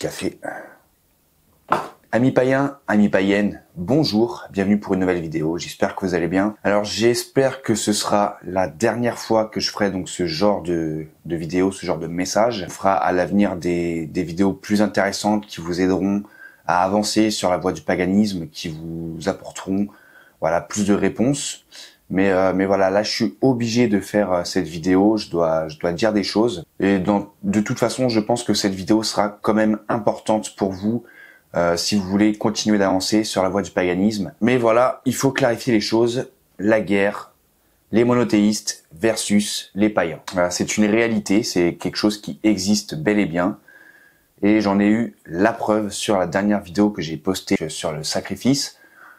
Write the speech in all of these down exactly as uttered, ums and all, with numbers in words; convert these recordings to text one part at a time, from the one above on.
café. Amis païens, amis païennes, bonjour, bienvenue pour une nouvelle vidéo, j'espère que vous allez bien. Alors j'espère que ce sera la dernière fois que je ferai donc ce genre de, de vidéo, ce genre de message. On fera à l'avenir des, des vidéos plus intéressantes qui vous aideront à avancer sur la voie du paganisme, qui vous apporteront voilà, plus de réponses. Mais, euh, mais voilà, là je suis obligé de faire euh, cette vidéo, je dois, je dois dire des choses. Et dans, de toute façon, je pense que cette vidéo sera quand même importante pour vous euh, si vous voulez continuer d'avancer sur la voie du paganisme. Mais voilà, il faut clarifier les choses. La guerre, les monothéistes versus les païens. Voilà, c'est une réalité, c'est quelque chose qui existe bel et bien. Et j'en ai eu la preuve sur la dernière vidéo que j'ai postée sur le sacrifice,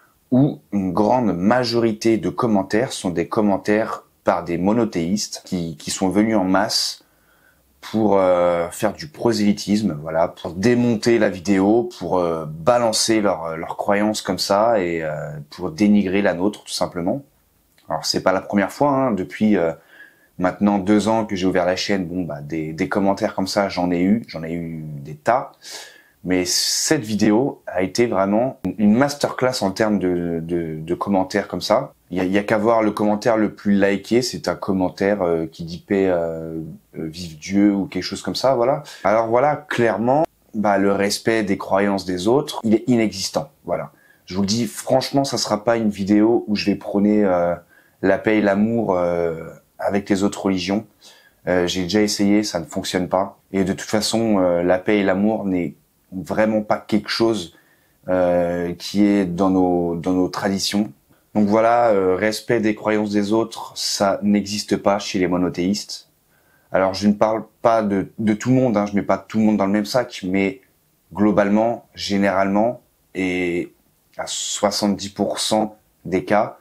où une grande majorité de commentaires sont des commentaires par des monothéistes qui, qui sont venus en masse pour euh, faire du prosélytisme, voilà, pour démonter la vidéo, pour euh, balancer leurs leur croyances comme ça et euh, pour dénigrer la nôtre tout simplement. Alors c'est pas la première fois, hein, depuis euh, maintenant deux ans que j'ai ouvert la chaîne, bon bah des, des commentaires comme ça j'en ai eu, j'en ai eu des tas. Mais cette vidéo a été vraiment une masterclass en termes de, de, de commentaires comme ça. Il y a, y a qu'à voir le commentaire le plus liké, c'est un commentaire euh, qui dit paix, euh, euh, vive Dieu ou quelque chose comme ça, voilà. Alors voilà, clairement, bah, le respect des croyances des autres, il est inexistant, voilà. Je vous le dis, franchement, ça sera pas une vidéo où je vais prôner euh, la paix et l'amour euh, avec les autres religions. Euh, j'ai déjà essayé, ça ne fonctionne pas. Et de toute façon, euh, la paix et l'amour n'est vraiment pas quelque chose euh, qui est dans nos dans nos traditions. Donc voilà, euh, respect des croyances des autres, ça n'existe pas chez les monothéistes. Alors je ne parle pas de de tout le monde, hein, je mets pas tout le monde dans le même sac, mais globalement, généralement et à soixante-dix pour cent des cas,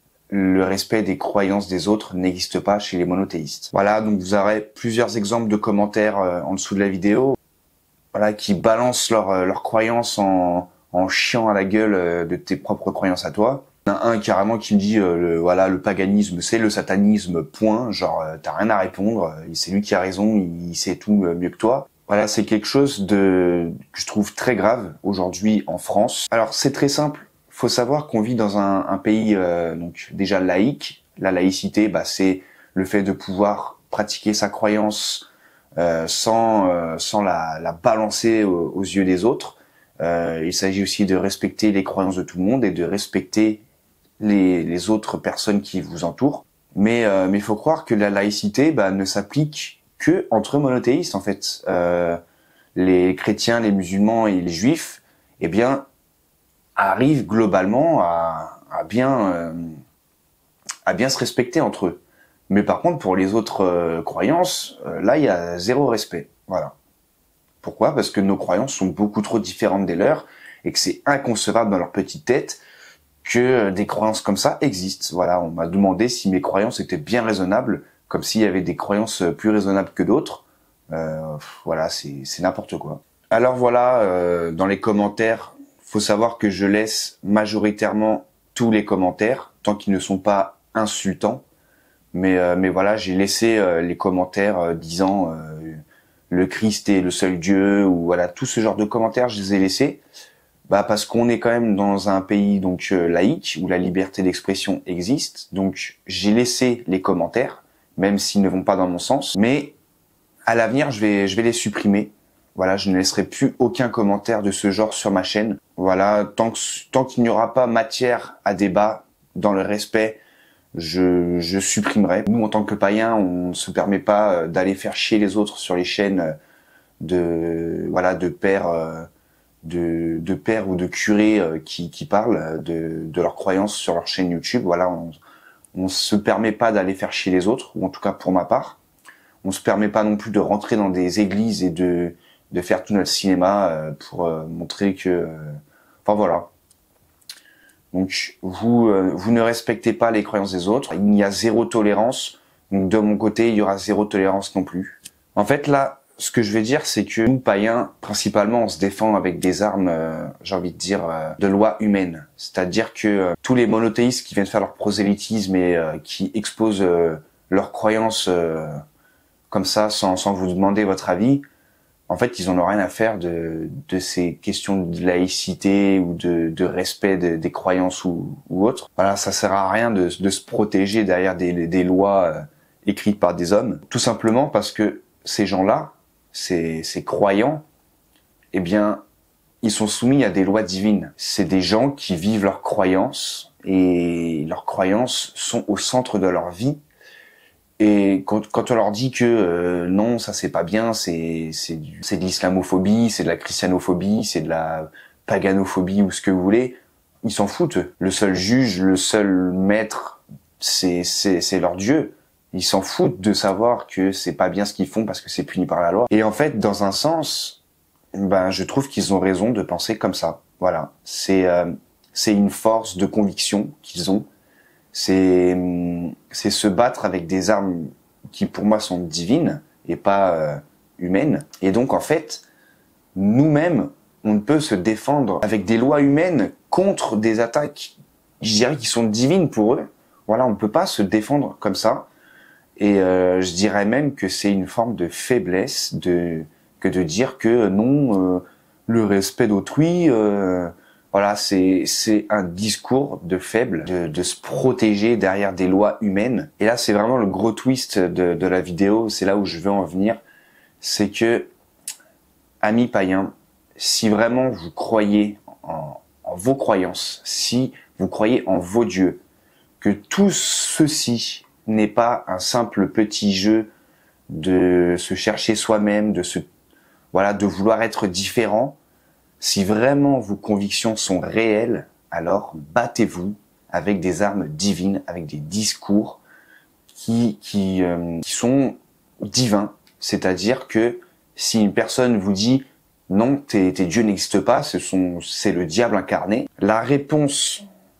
le respect des croyances des autres n'existe pas chez les monothéistes. Voilà, donc vous aurez plusieurs exemples de commentaires euh, en dessous de la vidéo. Voilà, qui balancent leurs leur croyances en, en chiant à la gueule de tes propres croyances à toi. Il y en a un carrément qui me dit euh, le, voilà, le paganisme c'est le satanisme, point, genre euh, t'as rien à répondre, euh, c'est lui qui a raison, il, il sait tout euh, mieux que toi. Voilà, c'est quelque chose de que je trouve très grave aujourd'hui en France. Alors c'est très simple, faut savoir qu'on vit dans un, un pays euh, donc déjà laïque. La laïcité, bah, c'est le fait de pouvoir pratiquer sa croyance Euh, sans euh, sans la, la balancer aux, aux yeux des autres. Euh, il s'agit aussi de respecter les croyances de tout le monde et de respecter les, les autres personnes qui vous entourent. Mais euh, mais il faut croire que la laïcité bah, ne s'applique que entre monothéistes en fait. Euh, les chrétiens, les musulmans et les juifs, eh bien, arrivent globalement à, à bien euh, à bien se respecter entre eux. Mais par contre, pour les autres euh, croyances, euh, là, il y a zéro respect. Voilà. Pourquoi ? Parce que nos croyances sont beaucoup trop différentes des leurs et que c'est inconcevable dans leur petite tête que euh, des croyances comme ça existent. Voilà, on m'a demandé si mes croyances étaient bien raisonnables, comme s'il y avait des croyances plus raisonnables que d'autres. Euh, voilà, c'est, c'est n'importe quoi. Alors voilà, euh, dans les commentaires, faut savoir que je laisse majoritairement tous les commentaires, tant qu'ils ne sont pas insultants. Mais, euh, mais voilà, j'ai laissé euh, les commentaires euh, disant euh, le Christ est le seul Dieu, ou voilà, tout ce genre de commentaires, je les ai laissés. Bah, parce qu'on est quand même dans un pays donc euh, laïque, où la liberté d'expression existe. Donc j'ai laissé les commentaires, même s'ils ne vont pas dans mon sens. Mais à l'avenir, je vais, je vais les supprimer. Voilà, je ne laisserai plus aucun commentaire de ce genre sur ma chaîne. Voilà, tant que, tant qu'il n'y aura pas matière à débat dans le respect, Je, je supprimerai. Nous, en tant que païens, on ne se permet pas d'aller faire chier les autres sur les chaînes de voilà de pères, de, de pères ou de curés qui, qui parlent de, de leurs croyances sur leur chaîne YouTube. Voilà, on, on se permet pas d'aller faire chier les autres, ou en tout cas pour ma part. On se permet pas non plus de rentrer dans des églises et de de faire tout notre cinéma pour montrer que, enfin voilà. Donc vous euh, vous ne respectez pas les croyances des autres, il y a zéro tolérance. Donc de mon côté, il y aura zéro tolérance non plus. En fait là, ce que je vais dire, c'est que nous païens, principalement, on se défend avec des armes, euh, j'ai envie de dire, euh, de loi humaine. C'est-à-dire que euh, tous les monothéistes qui viennent faire leur prosélytisme et euh, qui exposent euh, leurs croyances euh, comme ça, sans sans vous demander votre avis, En fait, ils en ont rien à faire de, de ces questions de laïcité ou de, de respect de, des croyances ou, ou autres. Voilà, ça sert à rien de, de se protéger derrière des, des lois euh, écrites par des hommes. Tout simplement parce que ces gens-là, ces, ces croyants, eh bien, ils sont soumis à des lois divines. C'est des gens qui vivent leurs croyances et leurs croyances sont au centre de leur vie. Et quand, quand on leur dit que euh, non, ça c'est pas bien, c'est c'est c'est de l'islamophobie, c'est de la christianophobie, c'est de la paganophobie ou ce que vous voulez, ils s'en foutent. Le seul juge, le seul maître, c'est c'est c'est leur Dieu. Ils s'en foutent de savoir que c'est pas bien ce qu'ils font parce que c'est puni par la loi. Et en fait, dans un sens, ben je trouve qu'ils ont raison de penser comme ça. Voilà, c'est euh, c'est une force de conviction qu'ils ont. C'est c'est se battre avec des armes qui pour moi sont divines et pas euh, humaines. Et donc en fait, nous-mêmes, on ne peut se défendre avec des lois humaines contre des attaques, je dirais, qui sont divines pour eux. Voilà, on ne peut pas se défendre comme ça. Et euh, je dirais même que c'est une forme de faiblesse de que de dire que non, euh, le respect d'autrui. Euh, Voilà, c'est c'est un discours de faible, de, de se protéger derrière des lois humaines. Et là, c'est vraiment le gros twist de, de la vidéo. C'est là où je veux en venir. C'est que, amis païens, si vraiment vous croyez en, en vos croyances, si vous croyez en vos dieux, que tout ceci n'est pas un simple petit jeu de se chercher soi-même, de se voilà, de vouloir être différent. Si vraiment vos convictions sont réelles, alors battez-vous avec des armes divines, avec des discours qui qui, euh, qui sont divins. C'est-à-dire que si une personne vous dit non, tes, tes dieux n'existent pas, ce sont c'est le diable incarné, la réponse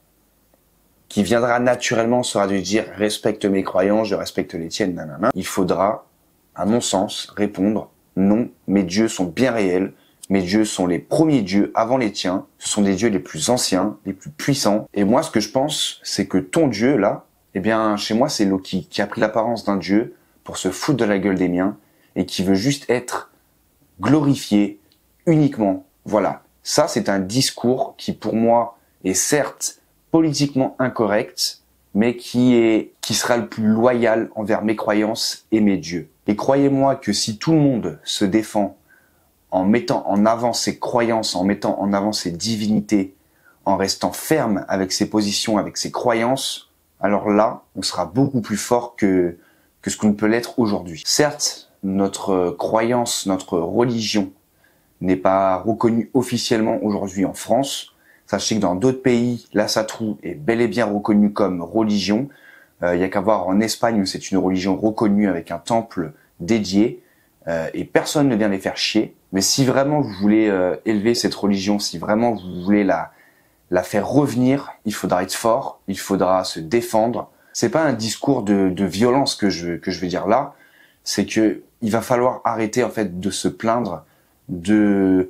qui viendra naturellement sera de dire respecte mes croyances, je respecte les tiennes, nanana. Il faudra, à mon sens, répondre non, mes dieux sont bien réels. Mes dieux sont les premiers dieux avant les tiens. Ce sont des dieux les plus anciens, les plus puissants. Et moi, ce que je pense, c'est que ton dieu, là, eh bien, chez moi, c'est Loki, qui a pris l'apparence d'un dieu pour se foutre de la gueule des miens et qui veut juste être glorifié uniquement. Voilà. Ça, c'est un discours qui, pour moi, est certes politiquement incorrect, mais qui est, qui sera le plus loyal envers mes croyances et mes dieux. Et croyez-moi que si tout le monde se défend en mettant en avant ses croyances, en mettant en avant ses divinités, en restant ferme avec ses positions, avec ses croyances, alors là, on sera beaucoup plus fort que, que ce qu'on peut l'être aujourd'hui. Certes, notre croyance, notre religion n'est pas reconnue officiellement aujourd'hui en France. Sachez que dans d'autres pays, l'Asatru est bel et bien reconnu comme religion. Il euh, y a qu'à voir en Espagne où c'est une religion reconnue avec un temple dédié. Euh, et personne ne vient les faire chier. Mais si vraiment vous voulez euh, élever cette religion, si vraiment vous voulez la la faire revenir, il faudra être fort, il faudra se défendre. C'est pas un discours de, de violence que je que je vais dire là, c'est que il va falloir arrêter en fait de se plaindre, de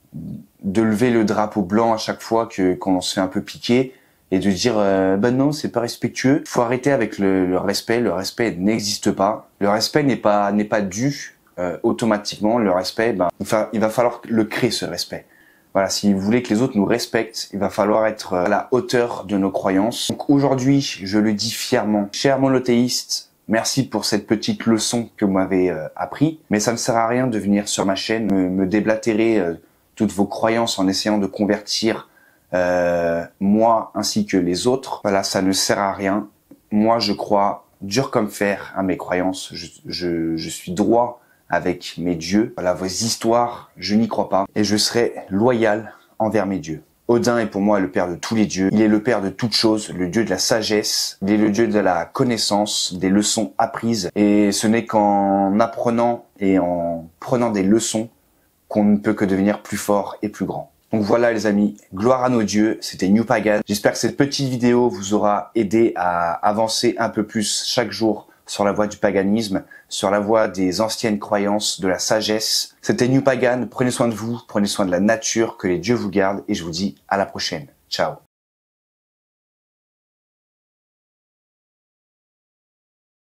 de lever le drapeau blanc à chaque fois que qu'on se fait un peu piquer et de dire euh, bah non, c'est pas respectueux. Faut arrêter avec le, le respect. Le respect n'existe pas. Le respect n'est pas n'est pas dû. Euh, automatiquement, le respect, ben, enfin, il va falloir le créer, ce respect. Voilà, si vous voulez que les autres nous respectent, il va falloir être à la hauteur de nos croyances. Donc aujourd'hui, je le dis fièrement, cher monothéiste, merci pour cette petite leçon que vous m'avez euh, appris, mais ça ne sert à rien de venir sur ma chaîne me, me déblatérer euh, toutes vos croyances en essayant de convertir euh, moi ainsi que les autres. Voilà, ça ne sert à rien. Moi, je crois dur comme fer à mes croyances. Je, je, je suis droit avec mes dieux. Voilà, vos histoires, je n'y crois pas. Et je serai loyal envers mes dieux. Odin est pour moi le père de tous les dieux. Il est le père de toutes choses, le dieu de la sagesse. Il est le dieu de la connaissance, des leçons apprises. Et ce n'est qu'en apprenant et en prenant des leçons qu'on ne peut que devenir plus fort et plus grand. Donc voilà les amis, gloire à nos dieux, c'était New Pagan. J'espère que cette petite vidéo vous aura aidé à avancer un peu plus chaque jour sur la voie du paganisme, sur la voie des anciennes croyances, de la sagesse. C'était New Pagan, prenez soin de vous, prenez soin de la nature, que les dieux vous gardent et je vous dis à la prochaine. Ciao.